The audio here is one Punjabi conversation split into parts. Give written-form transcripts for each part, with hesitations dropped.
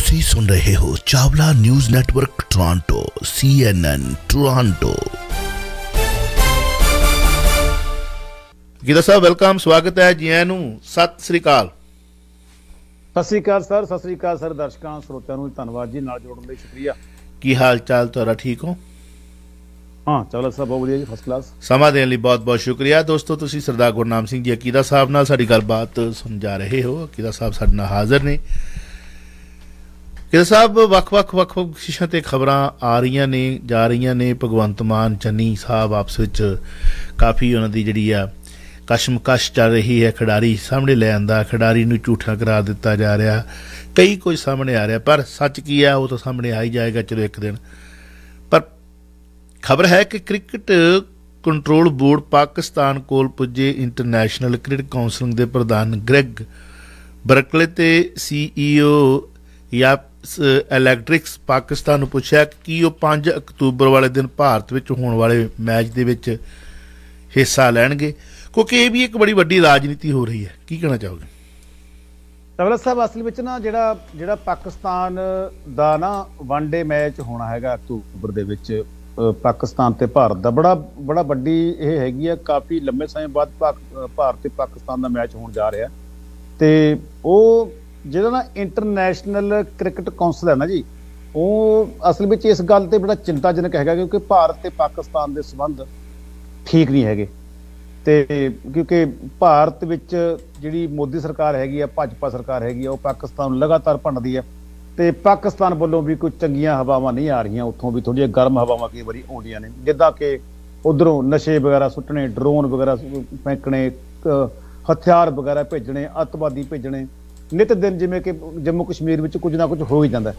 ਤੁਸੀਂ ਸੁਣ ਰਹੇ ਹੋ Chawla news network Toronto CNN Toronto. Geeta Sahib welcome, ਸਵਾਗਤ ਹੈ ਜੀ ਆਇਆਂ ਨੂੰ। ਸਤਿ ਸ੍ਰੀ ਅਕਾਲ। ਸਤਿ ਸ੍ਰੀ ਅਕਾਲ ਸਰ। ਸਤਿ ਸ੍ਰੀ ਅਕਾਲ ਸਰ। ਦਰਸ਼ਕਾਂ ਸਰੋਤਿਆਂ ਨੂੰ ਧੰਨਵਾਦ ਜੀ, ਨਾਲ ਜੋੜਨ ਲਈ ਸ਼ੁਕਰੀਆ। ਕੀ ਹਾਲ ਚਾਲ ਤੁਹਾਡਾ? ਠੀਕ ਹੋ? ਹਾਂ ਚਾਵਲਾ ਸਾਹਿਬ ਬਹੁਤ ਵਧੀਆ ਜੀ, ਫਸਟ ਕਲਾਸ। ਸਮਾਂ ਦੇਣ ਲਈ ਬਹੁਤ ਬਹੁਤ ਸ਼ੁਕਰੀਆ। ਦੋਸਤੋ, ਤੁਸੀਂ ਸਰਦਾਰ ਗੁਰਨਾਮ ਸਿੰਘ ਜੀ ਅਕੀਦਾ ਸਾਹਿਬ ਨਾਲ ਸਾਡੀ ਗੱਲਬਾਤ ਸੁਣ ਜਾ ਰਹੇ ਹੋ। ਅਕੀਦਾ ਸਾਹਿਬ ਸਾਡੇ ਨਾਲ ਹਾਜ਼ਰ ਨੇ। ਅਕੀਦਾ ਸਾਹਿਬ, ਵੱਖ ਵਿਸ਼ਿਆਂ ਤੇ ਖਬਰਾਂ ਆ ਰਹੀਆਂ ਨੇ, ਜਾ ਰਹੀਆਂ ਨੇ। ਭਗਵੰਤ ਮਾਨ ਚੰਨੀ ਸਾਹਿਬ ਆਪਸ ਵਿੱਚ ਕਾਫੀ ਉਹਨਾਂ ਦੀ ਜਿਹੜੀ ਆ ਕਸ਼ਮਕਸ਼ ਚੱਲ ਰਹੀ ਹੈ। ਖਿਡਾਰੀ ਸਾਹਮਣੇ ਲੈ ਆਂਦਾ, ਖਿਡਾਰੀ ਨੂੰ ਝੂਠਾ ਕਰਾਰ ਦਿੱਤਾ ਜਾ ਰਿਹਾ, ਕਈ ਕੁਝ ਸਾਹਮਣੇ ਆ ਰਿਹਾ। ਪਰ ਸੱਚ ਕੀ ਆ ਉਹ ਤਾਂ ਸਾਹਮਣੇ ਆ ਹੀ ਜਾਏਗਾ ਚਲੋ ਇੱਕ ਦਿਨ। ਪਰ ਖਬਰ ਹੈ ਕਿ ਕ੍ਰਿਕਟ ਕੰਟਰੋਲ ਬੋਰਡ ਪਾਕਿਸਤਾਨ ਕੋਲ ਪੁੱਜੇ ਇੰਟਰਨੈਸ਼ਨਲ ਕ੍ਰਿਕਟ ਕਾਉਂਸਲ ਦੇ ਪ੍ਰਧਾਨ ਗ੍ਰੈਗ ਬਰਕਲੇ ਤੇ CEO ਇਲੈਕਟ੍ਰਿਕਸ ਪਾਕਿਸਤਾਨ ਨੂੰ ਪੁੱਛਿਆ ਕਿ ਉਹ 5 ਅਕਤੂਬਰ ਵਾਲੇ ਦਿਨ ਭਾਰਤ ਵਿੱਚ ਹੋਣ ਵਾਲੇ ਮੈਚ ਦੇ ਵਿੱਚ ਹਿੱਸਾ ਲੈਣਗੇ, ਕਿਉਂਕਿ ਇਹ ਵੀ ਇੱਕ ਬੜੀ ਵੱਡੀ ਰਾਜਨੀਤੀ ਹੋ ਰਹੀ ਹੈ। ਕੀ ਕਹਿਣਾ ਚਾਹੋਗੇ? ਚਾਵਲਾ ਸਾਹਿਬ, ਅਸਲ ਵਿੱਚ ਨਾ ਜਿਹੜਾ ਪਾਕਿਸਤਾਨ ਦਾ ਨਾ ਵਨਡੇ ਮੈਚ ਹੋਣਾ ਹੈਗਾ ਅਕਤੂਬਰ ਦੇ ਵਿੱਚ, ਪਾਕਿਸਤਾਨ ਤੇ ਭਾਰਤ ਦਾ ਬੜਾ ਵੱਡੀ ਇਹ ਹੈਗੀ ਆ। ਕਾਫੀ ਲੰਬੇ ਸਮੇਂ ਬਾਅਦ ਭਾਰਤ ਤੇ ਪਾਕਿਸਤਾਨ ਦਾ ਮੈਚ ਹੋਣ ਜਾ ਰਿਹਾ। ਤੇ ਉਹ ਜਿਹੜਾ ਨਾ ਇੰਟਰਨੈਸ਼ਨਲ ਕ੍ਰਿਕਟ ਕਾਉਂਸਲ ਹੈ ਨਾ ਜੀ, ਉਹ ਅਸਲ ਵਿੱਚ ਇਸ ਗੱਲ ਤੇ ਬੜਾ ਚਿੰਤਾਜਨਕ ਹੈਗਾ, ਕਿਉਂਕਿ ਭਾਰਤ ਤੇ ਪਾਕਿਸਤਾਨ ਦੇ ਸੰਬੰਧ ਠੀਕ ਨਹੀਂ ਹੈਗੇ। ਤੇ ਕਿਉਂਕਿ ਭਾਰਤ ਵਿੱਚ ਜਿਹੜੀ ਮੋਦੀ ਸਰਕਾਰ ਹੈਗੀ ਆ, ਭਾਜਪਾ ਸਰਕਾਰ ਹੈਗੀ ਆ, ਉਹ ਪਾਕਿਸਤਾਨ ਨੂੰ ਲਗਾਤਾਰ ਭੰਡਦੀ ਹੈ। ਤੇ ਪਾਕਿਸਤਾਨ ਵੱਲੋਂ ਵੀ ਕੋਈ ਚੰਗੀਆਂ ਹਵਾਵਾਂ ਨਹੀਂ ਆ ਰਹੀਆਂ, ਉੱਥੋਂ ਵੀ ਥੋੜ੍ਹੀਆਂ ਗਰਮ ਹਵਾਵਾਂ ਕਈ ਵਾਰੀ ਆਉਂਦੀਆਂ ਨੇ, ਜਿੱਦਾਂ ਕਿ ਉੱਧਰੋਂ ਨਸ਼ੇ ਵਗੈਰਾ ਸੁੱਟਣੇ, ਡਰੋਨ ਵਗੈਰਾ ਫੈਂਕਣੇ, ਹਥਿਆਰ ਵਗੈਰਾ ਭੇਜਣੇ, ਅੱਤਵਾਦੀ ਭੇਜਣੇ ਨਿਤ ਦਿਨ, ਜਿਵੇਂ ਕਿ ਜੰਮੂ ਕਸ਼ਮੀਰ ਵਿੱਚ ਕੁਝ ਨਾ ਕੁਝ ਹੋ ਹੀ ਜਾਂਦਾ।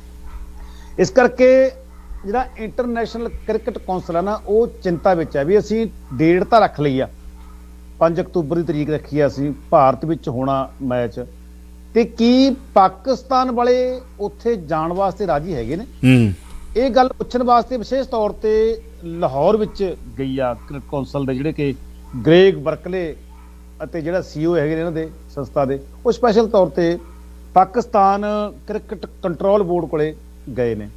ਇਸ ਕਰਕੇ ਜਿਹੜਾ ਇੰਟਰਨੈਸ਼ਨਲ ਕ੍ਰਿਕਟ ਕਾਉਂਸਲ ਹੈ ਨਾ, ਉਹ ਚਿੰਤਾ ਵਿੱਚ ਹੈ ਵੀ ਅਸੀਂ ਡੇਟ ਤਾਂ ਰੱਖ ਲਈ ਆ, 5 ਅਕਤੂਬਰ ਦੀ ਤਰੀਕ ਰੱਖੀ ਆ ਅਸੀਂ, ਭਾਰਤ ਵਿੱਚ ਹੋਣਾ ਮੈਚ, ਤੇ ਕੀ ਪਾਕਿਸਤਾਨ ਵਾਲੇ ਉੱਥੇ ਜਾਣ ਵਾਸਤੇ ਰਾਜੀ ਹੈਗੇ ਨੇ? ਇਹ ਗੱਲ ਪੁੱਛਣ ਵਾਸਤੇ ਵਿਸ਼ੇਸ਼ ਤੌਰ ਤੇ ਲਾਹੌਰ ਵਿੱਚ ਗਈ ਆ ਕ੍ਰਿਕਟ ਕਾਉਂਸਲ ਦੇ ਜਿਹੜੇ ਕਿ ਗ੍ਰੈਗ ਬਰਕਲੇ ਅਤੇ ਜਿਹੜਾ CEO ਹੈਗੇ ਨੇ ਇਹਨਾਂ ਦੇ ਸੰਸਥਾ ਦੇ, ਉਹ ਸਪੈਸ਼ਲ ਤੌਰ ਤੇ ਪਾਕਿਸਤਾਨ ਕ੍ਰਿਕਟ ਕੰਟਰੋਲ ਬੋਰਡ ਕੋਲੇ ਗਏ ਨੇ।